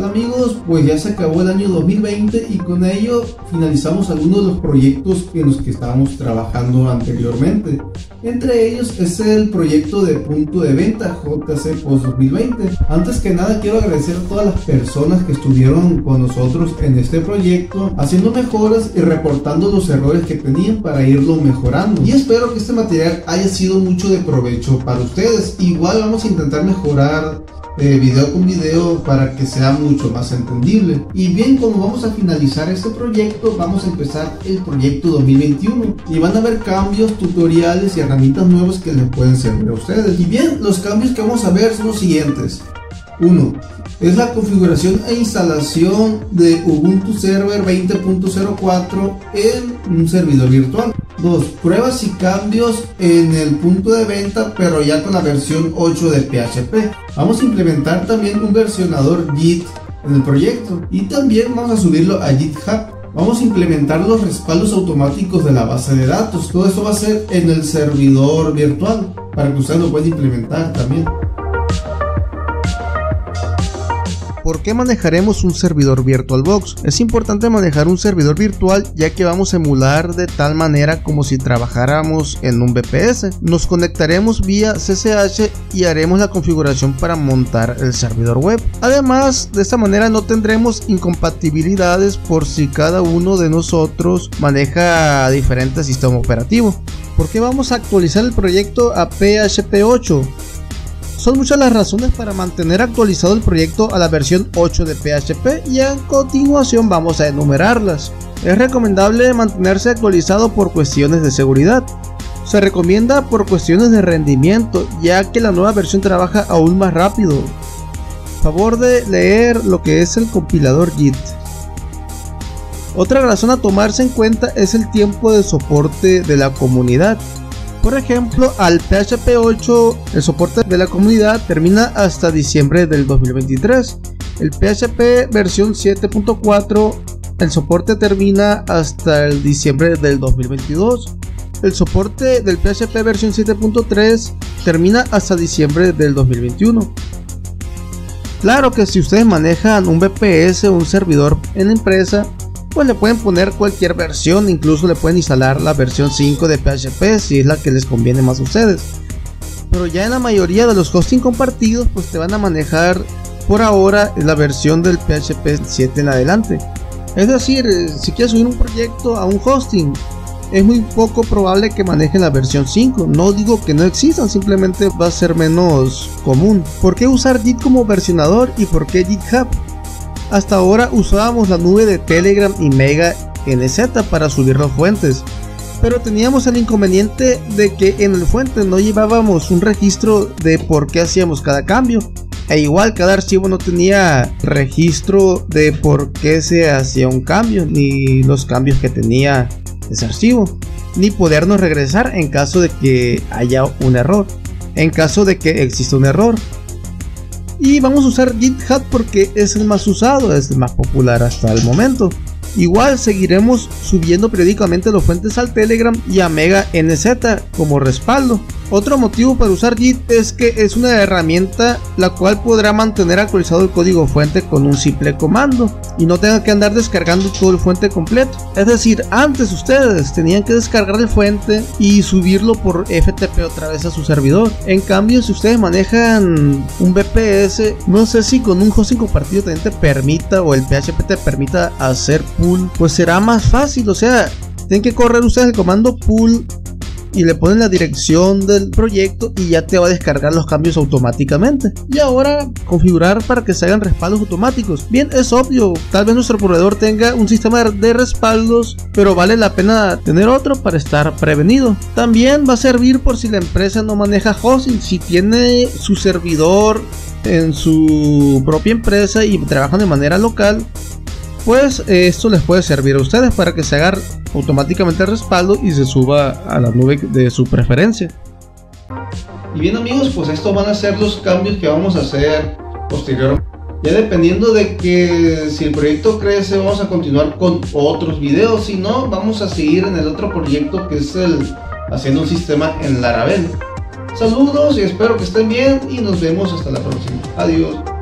Hola amigos, pues ya se acabó el año 2020 y con ello finalizamos algunos de los proyectos en los que estábamos trabajando anteriormente. Entre ellos es el proyecto de punto de venta JC Post 2020. Antes que nada quiero agradecer a todas las personas que estuvieron con nosotros en este proyecto, haciendo mejoras y reportando los errores que tenían para irlo mejorando. Y espero que este material haya sido mucho de provecho para ustedes. Igual vamos a intentar mejorar video con video para que sea mucho más entendible. Y bien, como vamos a finalizar este proyecto, vamos a empezar el proyecto 2021 y van a haber cambios, tutoriales y herramientas nuevas que les pueden servir a ustedes. Y bien, los cambios que vamos a ver son los siguientes. 1. Es la configuración e instalación de Ubuntu Server 20.04 en un servidor virtual. 2. Pruebas y cambios en el punto de venta, pero ya con la versión 8 de PHP. Vamos a implementar también un versionador Git en el proyecto y también vamos a subirlo a GitHub. Vamos a implementar los respaldos automáticos de la base de datos. Todo esto va a ser en el servidor virtual para que ustedes lo puedan implementar también. ¿Por qué manejaremos un servidor VirtualBox? Es importante manejar un servidor virtual ya que vamos a emular de tal manera como si trabajáramos en un VPS. Nos conectaremos vía CCH y haremos la configuración para montar el servidor web. Además, de esta manera no tendremos incompatibilidades por si cada uno de nosotros maneja diferente sistema operativo. ¿Por qué vamos a actualizar el proyecto a PHP 8? Son muchas las razones para mantener actualizado el proyecto a la versión 8 de PHP y a continuación vamos a enumerarlas. Es recomendable mantenerse actualizado por cuestiones de seguridad. Se recomienda por cuestiones de rendimiento, ya que la nueva versión trabaja aún más rápido. Favor de leer lo que es el compilador Git. Otra razón a tomarse en cuenta es el tiempo de soporte de la comunidad. Por ejemplo, al PHP 8 el soporte de la comunidad termina hasta diciembre del 2023. El PHP versión 7.4 el soporte termina hasta el diciembre del 2022. El soporte del PHP versión 7.3 termina hasta diciembre del 2021. Claro que si ustedes manejan un VPS o un servidor en la empresa, pues le pueden poner cualquier versión, incluso le pueden instalar la versión 5 de PHP si es la que les conviene más a ustedes. Pero ya en la mayoría de los hosting compartidos pues te van a manejar por ahora la versión del PHP 7 en adelante. Es decir, si quieres subir un proyecto a un hosting, es muy poco probable que manejen la versión 5. No digo que no existan, simplemente va a ser menos común. ¿Por qué usar Git como versionador y por qué GitHub? Hasta ahora usábamos la nube de Telegram y Mega NZ para subir las fuentes, pero teníamos el inconveniente de que en el fuente no llevábamos un registro de por qué hacíamos cada cambio, e igual cada archivo no tenía registro de por qué se hacía un cambio, ni los cambios que tenía ese archivo, ni podernos regresar en caso de que haya un error, en caso de que exista un error. Y vamos a usar GitHub porque es el más usado, es el más popular hasta el momento. Igual seguiremos subiendo periódicamente las fuentes al Telegram y a Mega NZ como respaldo. Otro motivo para usar Git es que es una herramienta la cual podrá mantener actualizado el código fuente con un simple comando y no tenga que andar descargando todo el fuente completo. Es decir, antes ustedes tenían que descargar el fuente y subirlo por FTP otra vez a su servidor. En cambio, si ustedes manejan un VPS, no sé si con un hosting compartido también te permita, o el PHP te permita hacer pull, pues será más fácil. O sea, tienen que correr ustedes el comando pull y le ponen la dirección del proyecto y ya te va a descargar los cambios automáticamente. Y ahora configurar para que se hagan respaldos automáticos. Bien, es obvio, tal vez nuestro proveedor tenga un sistema de respaldos, pero vale la pena tener otro para estar prevenido. También va a servir por si la empresa no maneja hosting, si tiene su servidor en su propia empresa y trabajan de manera local, pues esto les puede servir a ustedes para que se haga automáticamente el respaldo y se suba a la nube de su preferencia. Y bien amigos, pues estos van a ser los cambios que vamos a hacer posteriormente. Ya dependiendo de que si el proyecto crece, vamos a continuar con otros videos. Si no, vamos a seguir en el otro proyecto que es el haciendo un sistema en Laravel. Saludos y espero que estén bien y nos vemos hasta la próxima. Adiós.